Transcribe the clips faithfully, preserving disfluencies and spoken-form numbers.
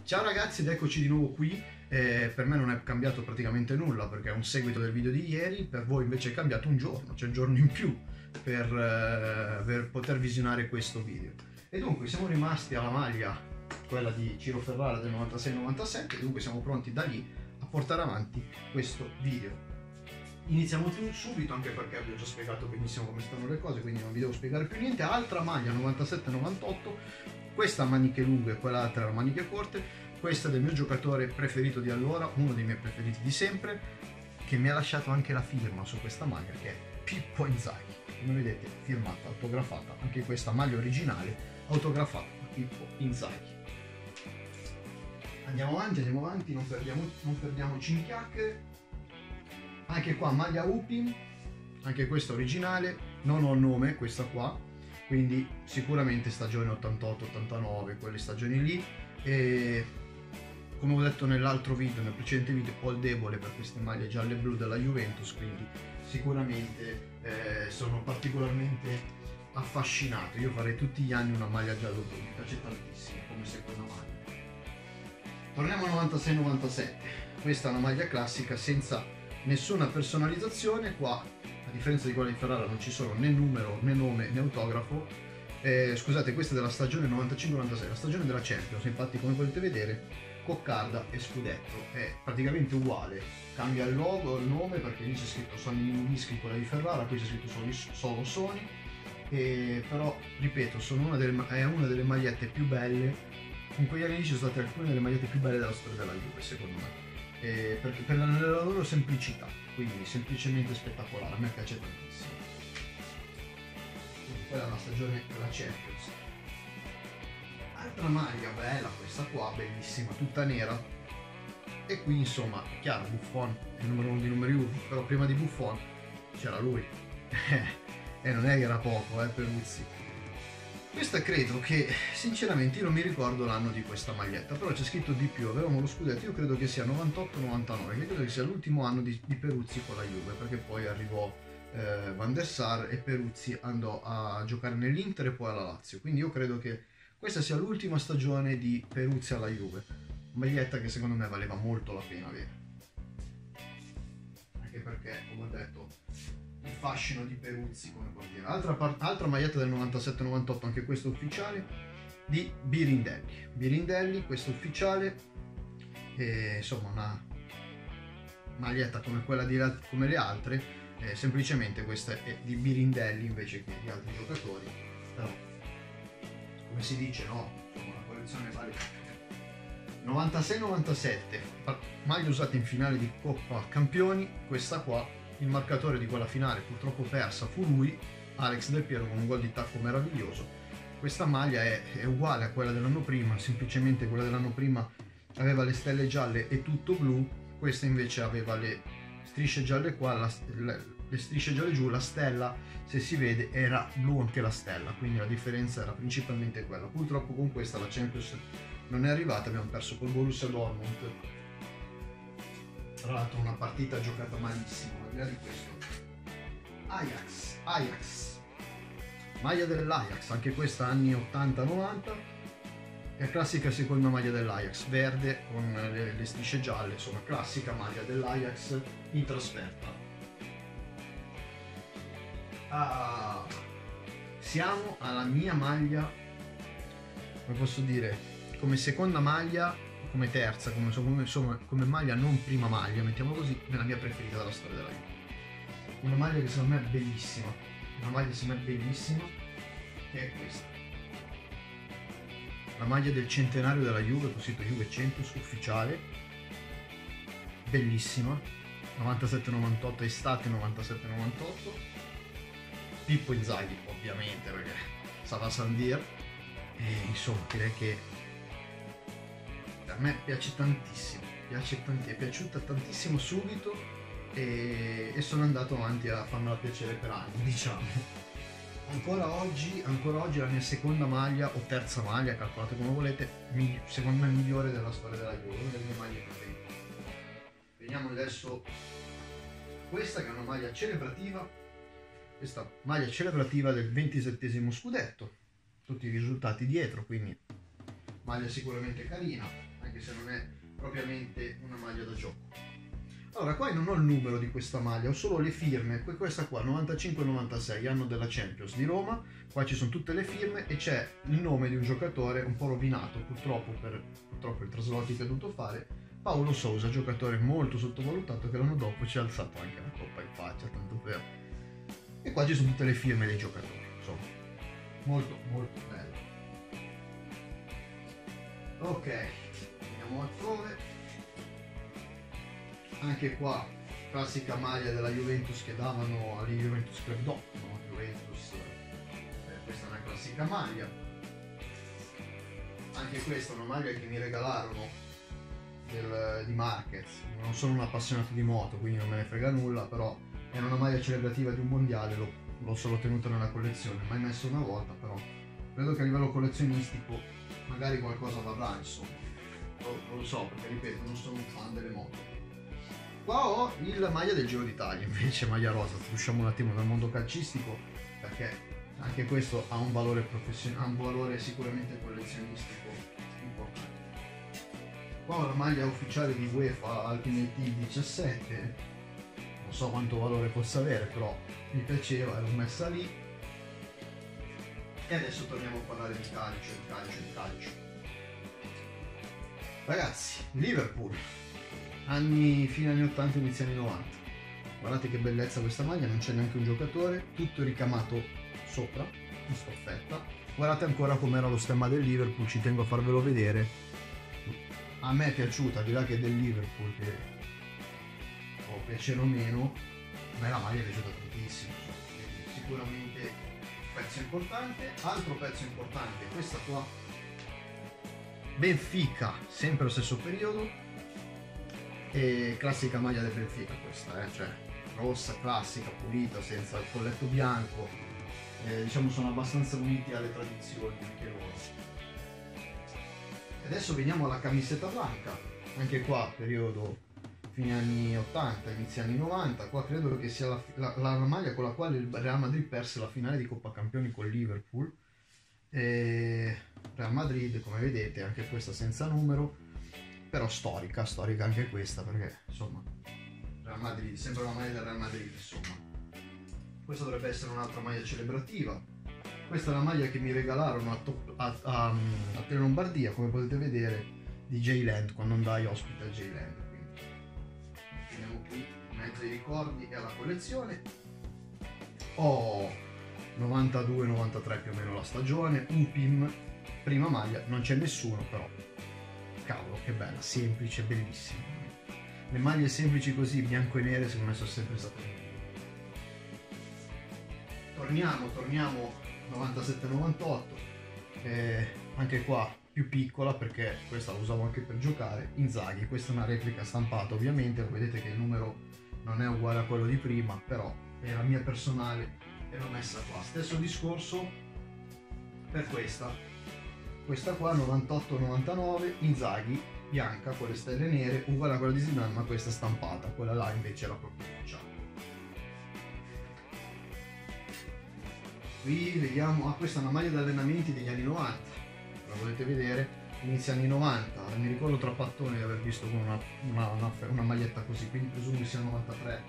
Ciao ragazzi ed eccoci di nuovo qui. Eh, per me non è cambiato praticamente nulla perché è un seguito del video di ieri, per voi invece è cambiato un giorno, c'è un giorno in più per, eh, per poter visionare questo video. E dunque siamo rimasti alla maglia, quella di Ciro Ferrara del novantasei novantasette, e dunque siamo pronti da lì a portare avanti questo video. Iniziamo subito, anche perché vi ho già spiegato benissimo come stanno le cose, quindi non vi devo spiegare più niente. Altra maglia novantasette novantotto, questa a maniche lunghe, quell'altra a maniche corte. Questa è del mio giocatore preferito di allora, uno dei miei preferiti di sempre, che mi ha lasciato anche la firma su questa maglia, che è Pippo Inzaghi. Come vedete, firmata, autografata, anche questa maglia originale autografata da Pippo Inzaghi. Andiamo avanti, andiamo avanti, non, perdiamo, non perdiamoci in chiacchiere. Anche qua maglia Upim, anche questa originale, non ho il nome, questa qua, quindi sicuramente stagione ottantotto ottantanove, quelle stagioni lì. E come ho detto nell'altro video, nel precedente video, ho il debole per queste maglie gialle e blu della Juventus, quindi sicuramente eh, sono particolarmente affascinato. Io farei tutti gli anni una maglia giallo-blu, mi piace tantissimo come seconda maglia. Torniamo al novantasei novantasette, questa è una maglia classica senza nessuna personalizzazione. Qua, a differenza di quella di Ferrara, non ci sono né numero né nome né autografo. Eh, scusate, questa è della stagione novantacinque novantasei, la stagione della Champions, infatti come potete vedere coccarda e scudetto è praticamente uguale, cambia il logo, il nome, perché lì c'è scritto Sony Whisky, quella di Ferrara, qui c'è scritto solo, solo Sony, e però ripeto, sono una delle, è una delle magliette più belle, in quegli anni ci sono state alcune delle magliette più belle della storia della Juve secondo me. Eh, perché per la, la loro semplicità, quindi semplicemente spettacolare, a me piace tantissimo. Quindi quella è la stagione della Champions. Altra maglia bella, questa qua, bellissima, tutta nera, e qui insomma, chiaro, Buffon è il numero uno di numeri uno, però prima di Buffon c'era lui, e non è che era poco, eh, Peruzzi. Questa credo che, sinceramente, io non mi ricordo l'anno di questa maglietta, però c'è scritto di più, avevamo lo scudetto, io credo che sia novantotto novantanove, che credo che sia l'ultimo anno di, di Peruzzi con la Juve, perché poi arrivò eh, Van der Sar e Peruzzi andò a giocare nell'Inter e poi alla Lazio, quindi io credo che questa sia l'ultima stagione di Peruzzi alla Juve, maglietta che secondo me valeva molto la pena avere, anche perché, come ho detto, il fascino di Peruzzi come portiere. Altra, altra maglietta del novantasette novantotto, anche questa ufficiale, di Birindelli. Birindelli, questa ufficiale, e, insomma una maglietta come quella di come le altre, eh, semplicemente questa è di Birindelli invece che di altri giocatori, però come si dice, no? Insomma, la collezione vale. novantasei novantasette, maglia usata in finale di Coppa Campioni, questa qua. Il marcatore di quella finale, purtroppo persa, fu lui, Alex Del Piero, con un gol di tacco meraviglioso. Questa maglia è, è uguale a quella dell'anno prima, semplicemente quella dell'anno prima aveva le stelle gialle e tutto blu, questa invece aveva le strisce gialle qua, la, le, le strisce gialle giù, la stella, se si vede, era blu anche la stella, quindi la differenza era principalmente quella. Purtroppo con questa la Champions non è arrivata, abbiamo perso col Borussia Dortmund. Tra l'altro una partita giocata malissimo, magari questo. Ajax, Ajax, maglia dell'Ajax, anche questa anni ottanta novanta, è classica seconda maglia dell'Ajax, verde con le, le strisce gialle, insomma classica maglia dell'Ajax in trasferta. Ah, siamo alla mia maglia, come posso dire, come seconda maglia, come terza, come, come, insomma, come maglia non prima maglia, mettiamo così, nella mia preferita della storia della Juve. Una maglia che secondo me è bellissima, una maglia secondo me bellissima, che è questa. La maglia del centenario della Juve, con scritto Juve Centus, ufficiale, bellissima, novantasette novantotto, estate novantasette novantotto, Pippo Inzaghi ovviamente, perché sarà Sandir, e insomma direi che a me piace tantissimo, piace tanti, è piaciuta tantissimo subito e, e sono andato avanti a farmela piacere per anni, diciamo. Ancora oggi, ancora oggi la mia seconda maglia o terza maglia, calcolate come volete, secondo me migliore della storia della Juve, una delle mie maglie preferite. Veniamo adesso a questa che è una maglia celebrativa, questa maglia celebrativa del ventisettesimo scudetto, tutti i risultati dietro, quindi maglia sicuramente carina. anche se non è propriamente una maglia da gioco. Allora, qua non ho il numero di questa maglia, ho solo le firme. Questa qua, novantacinque novantasei, anno della Champions di Roma. Qua ci sono tutte le firme e c'è il nome di un giocatore un po' rovinato, purtroppo per purtroppo i traslochi che ha dovuto fare, Paulo Sousa, giocatore molto sottovalutato che l'anno dopo ci ha alzato anche la coppa in faccia, tanto per... E qua ci sono tutte le firme dei giocatori, insomma, molto molto bello. Ok, andiamo altrove. Anche qua, classica maglia della Juventus che davano alla Juventus Club Doc, no? Juventus, eh, questa è una classica maglia. Anche questa è una maglia che mi regalarono del, di Marquez. Non sono un appassionato di moto, quindi non me ne frega nulla, però era una maglia celebrativa di un mondiale, l'ho, l'ho solo tenuta nella collezione, mai messo una volta, però credo che a livello collezionistico magari qualcosa varrà, insomma. Non lo so, perché ripeto, non sono un fan delle moto. Qua ho il maglia del Giro d'Italia, invece maglia rosa. Usciamo un attimo dal mondo calcistico, perché anche questo ha un valore professionale, ha un valore sicuramente collezionistico importante. Qua ho la maglia ufficiale di UEFA Ultimate Team diciassette, non so quanto valore possa avere, però mi piaceva, l'ho messa lì. E adesso torniamo a parlare di calcio, di calcio, di calcio. Ragazzi, Liverpool. Anni, fine anni ottanta, inizio anni novanta. Guardate che bellezza questa maglia, non c'è neanche un giocatore, tutto ricamato sopra, in stofferta. Guardate ancora com'era lo stemma del Liverpool, ci tengo a farvelo vedere. A me è piaciuta, al di là che è del Liverpool, che può piacere o meno, a me la maglia è piaciuta tantissimo. Quindi sicuramente un pezzo importante. Altro pezzo importante, questa qua, Benfica, sempre lo stesso periodo. E classica maglia del Benfica questa, eh? Cioè rossa, classica, pulita, senza il colletto bianco, eh, diciamo sono abbastanza uniti alle tradizioni anche loro. E adesso veniamo alla camisetta blanca, anche qua periodo fine anni ottanta, inizio anni novanta. Qua credo che sia la, la, la maglia con la quale il Real Madrid perse la finale di Coppa Campioni con Liverpool. E Real Madrid, come vedete, anche questa senza numero, però storica, storica anche questa, perché insomma Real Madrid, sempre la maglia del Real Madrid, insomma. Questa dovrebbe essere un'altra maglia celebrativa. Questa è la maglia che mi regalarono a, top, a, a, a Tele Lombardia, come potete vedere, di J-Land, quando andai ospite a J-Land. Quindi finiamo qui in mezzo ai ricordi e alla collezione. Ho novantadue novantatré più o meno la stagione, U P I M, prima maglia, non c'è nessuno però. Cavolo, che bella, semplice, bellissima. Le maglie semplici così, bianco e nere, secondo me sono sempre state migliori. Torniamo, torniamo novantasette novantotto. Eh, anche qua più piccola, perché questa la usavo anche per giocare. Inzaghi, questa è una replica stampata ovviamente, vedete che il numero non è uguale a quello di prima, però è la mia personale e l'ho messa qua. Stesso discorso per questa. Questa qua novantotto novantanove, Inzaghi, bianca con le stelle nere, uguale a quella di Zidane, ma questa stampata, quella là invece era proprio ufficiale. Qui vediamo, ah, questa è una maglia di allenamenti degli anni novanta, la potete vedere, inizio anni novanta, mi ricordo tra pattoni di aver visto con una, una, una, una maglietta così, quindi presumo che sia novantatré.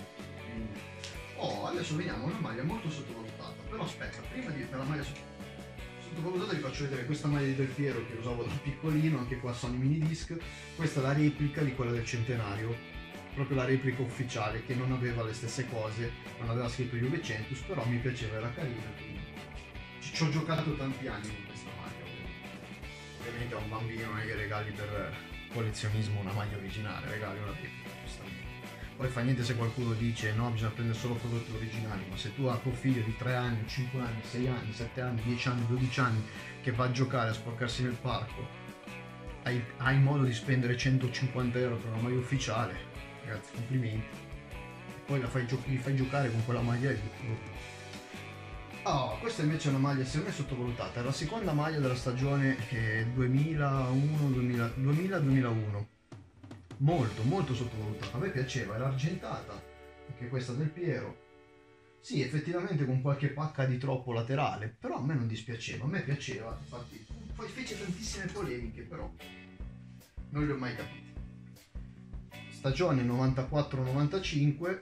Oh, adesso vediamo una maglia molto sottovalutata, però aspetta, prima di la maglia sottovalutata, sottovalutata vi faccio vedere questa maglia di Del Piero che usavo da piccolino, anche qua Sony Mini Disc. Questa è la replica di quella del centenario, proprio la replica ufficiale, che non aveva le stesse cose, non aveva scritto Juventus, però mi piaceva, era carina, quindi ci ho giocato tanti anni con questa maglia. Ovviamente a un bambino non è che regali per collezionismo una maglia originale, regali una replica, giustamente. Poi fa niente se qualcuno dice no, bisogna prendere solo prodotti originali, ma se tu hai tuo figlio di tre anni, cinque anni, sei anni, sette anni, dieci anni, dodici anni che va a giocare, a sporcarsi nel parco, hai, hai modo di spendere centocinquanta euro per una maglia ufficiale, ragazzi, complimenti. E poi la fai gio- li fai giocare con quella maglia lì. Oh, questa invece è una maglia secondo me sottovalutata, è la seconda maglia della stagione eh, duemilauno duemilauno. Molto, molto sottovalutata. A me piaceva, era argentata, anche questa del Piero. Sì, effettivamente con qualche pacca di troppo laterale, però a me non dispiaceva, a me piaceva, infatti poi fece tantissime polemiche, però non li ho mai capiti. Stagione novantaquattro novantacinque,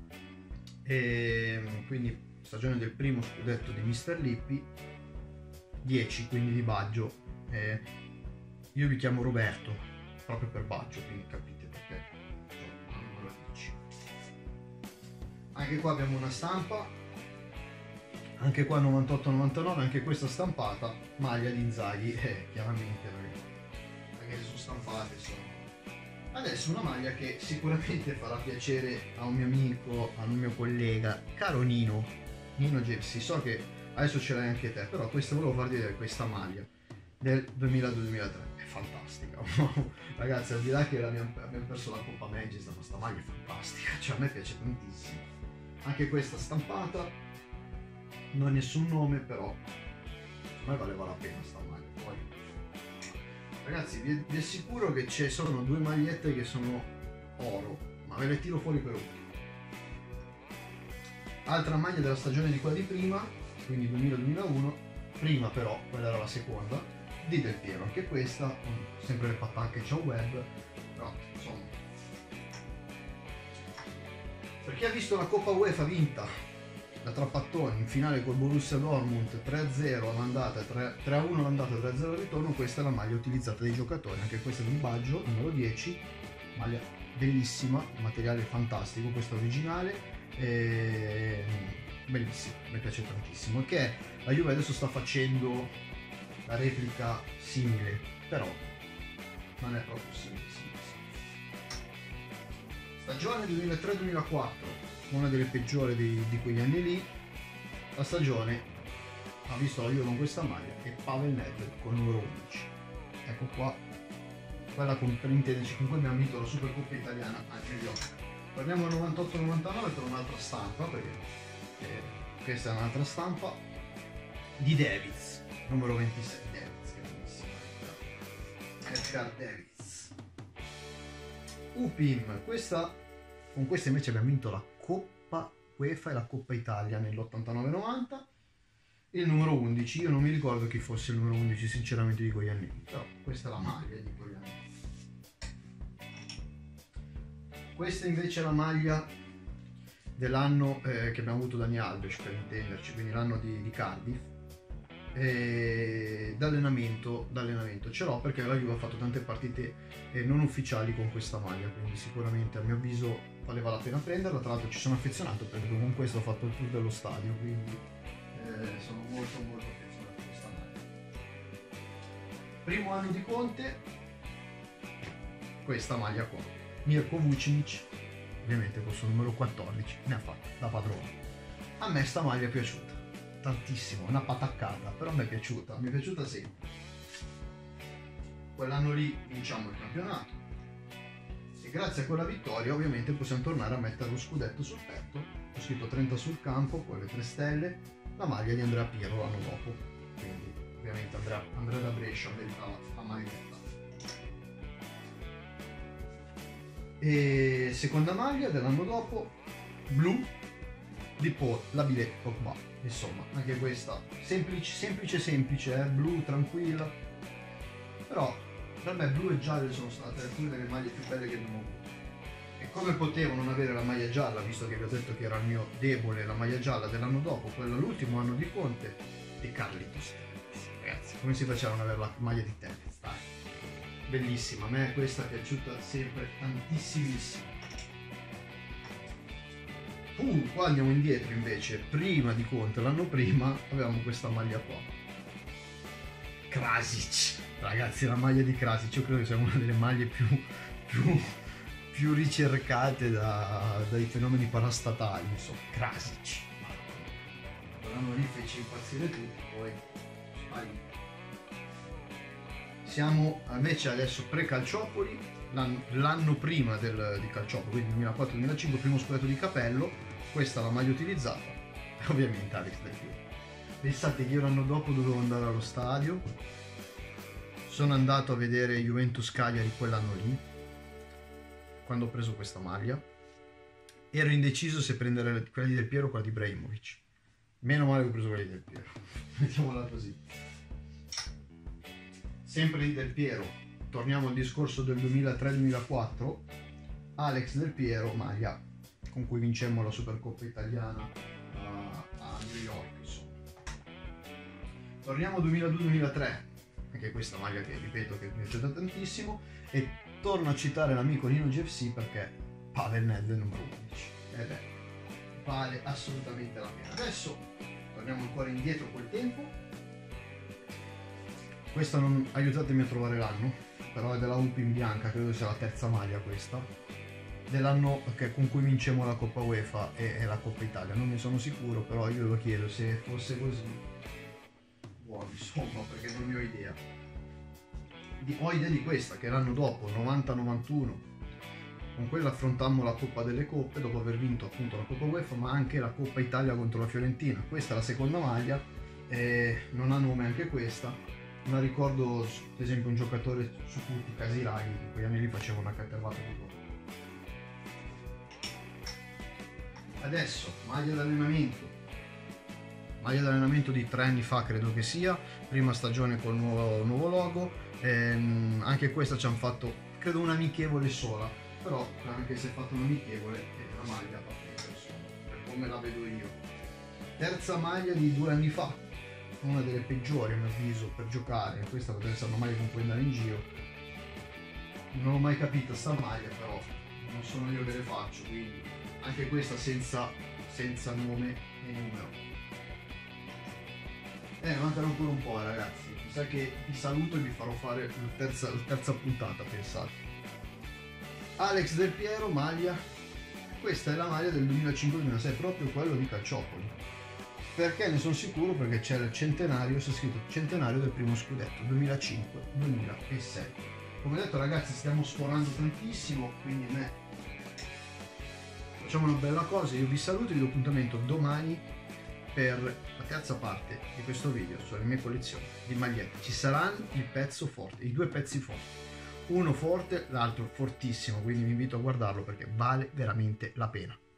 e quindi stagione del primo scudetto di mister Lippi, dieci quindi di Baggio. Eh, io vi chiamo Roberto proprio per Baggio, quindi capite perché sono numero dieci. Anche qua abbiamo una stampa, anche qua novantotto novantanove, anche questa stampata, maglia di Inzaghi, eh, chiaramente perché sono stampate sono. Adesso una maglia che sicuramente farà piacere a un mio amico, a un mio collega, caro Nino, Nino Gepsi, so che adesso ce l'hai anche te, però questa volevo farvi vedere, questa maglia del duemiladue duemilatré, è fantastica. Ragazzi, al di là che abbiamo, abbiamo perso la Coppa Manchester, questa maglia è fantastica, cioè a me piace tantissimo. Anche questa stampata, non ha nessun nome, però a me valeva la pena sta maglia. Poi, ragazzi, vi, vi assicuro che ci sono due magliette che sono oro, ma ve le tiro fuori per ultimo. Altra maglia della stagione di quella di prima, quindi duemila duemilauno, prima però, quella era la seconda, di Del Piero, anche questa, sempre le patacche c'è un web, però insomma. Per chi ha visto la Coppa UEFA vinta da Trapattoni in finale col Borussia Dortmund tre a zero all'andata, tre a uno all'andata, tre a zero al ritorno, questa è la maglia utilizzata dai giocatori, anche questa di Baggio, numero dieci, maglia bellissima, materiale fantastico, questo originale, e... bellissimo, mi piace tantissimo, che la Juve adesso sta facendo la replica simile, però non è proprio simile, simile, simile. Stagione duemilatré duemilaquattro, una delle peggiori di, di quegli anni lì. La stagione ha visto la Juve con questa maglia e Pavel Nedved con numero undici. Ecco qua, quella con, per intenderci, con cui abbiamo vinto la Supercoppa italiana anche gli occhi. Parliamo del novantotto novantanove per un'altra stampa, perché eh, questa è un'altra stampa di Davids, numero ventisei. Davids, che bellissimo, Edgar Davids. Upim, questa, con questa invece abbiamo vinto la Coppa UEFA e la Coppa Italia nell'ottantanove novanta. Il numero undici, io non mi ricordo chi fosse il numero undici sinceramente di quegli anni, però questa è la maglia di quegli anni. Questa invece è la maglia dell'anno eh, che abbiamo avuto Dani Alves, per intenderci, quindi l'anno di, di Cardiff. E d'allenamento, d'allenamento ce l'ho perché la Juve ha fatto tante partite eh, non ufficiali con questa maglia, quindi sicuramente a mio avviso valeva la pena prenderla. Tra l'altro ci sono affezionato perché con questo ho fatto il tour dello stadio, quindi eh, sono molto molto affezionato a questa maglia. Primo anno di Conte, questa maglia qua, Mirko Vucinic, ovviamente questo numero quattordici, ne ha fatto da padrone. A me sta maglia è piaciuta tantissimo, una pataccata, però mi è piaciuta, mi è piaciuta sempre. Quell'anno lì vinciamo il campionato e grazie a quella vittoria ovviamente possiamo tornare a mettere lo scudetto sul petto. Ho scritto trenta sul campo, poi le tre stelle, la maglia di Andrea Pirlo l'anno dopo, quindi ovviamente Andrea, Andrea da Brescia meritava la maglietta. E seconda maglia dell'anno dopo, blu di Paul, la Billet Pogba. Insomma, anche questa semplice, semplice, semplice, eh? Blu, tranquilla. Però per me blu e giallo sono state alcune delle maglie più belle che abbiamo avuto. E come potevo non avere la maglia gialla, visto che vi ho detto che era il mio debole, la maglia gialla dell'anno dopo, quella l'ultimo anno di Conte, di Carlitos Tevez. Ragazzi, come si faceva a non avere la maglia di Tevez? Dai, bellissima, a me questa è piaciuta sempre tantissimissimo. Uh, qua andiamo indietro invece, prima di Conte, l'anno prima, avevamo questa maglia qua. Krasic, ragazzi, la maglia di Krasic, io credo che sia una delle maglie più, più, più ricercate da, dai fenomeni parastatali, insomma, Krasic. Quell'anno lì fece impazzire tutti, poi sparì. Siamo invece adesso pre-Calciopoli, l'anno prima del, di Calciopoli, quindi duemilaquattro duemilacinque, primo scudetto di Capello. Questa è la maglia utilizzata, ovviamente Alex Del Piero. Pensate che io l'anno dopo dovevo andare allo stadio, sono andato a vedere Juventus Cagliari quell'anno lì, quando ho preso questa maglia, ero indeciso se prendere quella di Del Piero o quella di Ibrahimovic. Meno male che ho preso quella di Del Piero, mettiamola così. Sempre di Del Piero, torniamo al discorso del duemilatré duemilaquattro, Alex Del Piero, maglia con cui vincemmo la Supercoppa italiana a, a New York, insomma. Torniamo al duemiladue duemilatré, anche questa maglia che ripeto che mi è piaciuta tantissimo, e torno a citare l'amico Nino G F C perché vale il numero undici. E beh, vale assolutamente la pena. Adesso torniamo ancora indietro col tempo. Questa non aiutatemi a trovare l'anno, però è della Upim bianca, credo sia la terza maglia questa, dell'anno con cui vincemmo la Coppa UEFA e, e la Coppa Italia. Non ne sono sicuro, però io lo chiedo, se fosse così, buono insomma, perché non ne ho idea. Di, ho idea di questa, che l'anno dopo, novanta novantuno, con quella affrontammo la Coppa delle Coppe, dopo aver vinto appunto la Coppa UEFA, ma anche la Coppa Italia contro la Fiorentina. Questa è la seconda maglia, e non ha nome anche questa. Ma ricordo ad esempio un giocatore su tutti, Casiraghi, in quegli anni lì faceva una catervata di gol. Adesso, maglia d'allenamento. Maglia d'allenamento di tre anni fa credo che sia, prima stagione col nuovo, nuovo logo. Ehm, anche questa ci hanno fatto, credo, un'amichevole sola, però anche se è fatto un'amichevole la maglia va bene, insomma, per come la vedo io. Terza maglia di due anni fa, una delle peggiori a mio avviso per giocare, questa potrebbe essere una maglia con cui andare in giro. Non ho mai capito sta maglia, però non sono io che le faccio, quindi anche questa senza, senza nome e numero. Eh, mancano ancora un po', ragazzi. Mi sa che vi saluto e vi farò fare la terza, la terza puntata, pensate. Alex Del Piero, maglia. Questa è la maglia del duemilacinque duemilasei, proprio quello di Calciopoli. Perché ne sono sicuro? Perché c'è il centenario, c'è scritto centenario del primo scudetto, duemilacinque duemilasei. Come detto, ragazzi, stiamo sforando tantissimo, quindi a me facciamo una bella cosa. Io vi saluto e vi do appuntamento domani per la terza parte di questo video sulle mie collezioni di magliette. Ci saranno il pezzo forte, i due pezzi forti, uno forte, l'altro fortissimo, quindi vi invito a guardarlo perché vale veramente la pena.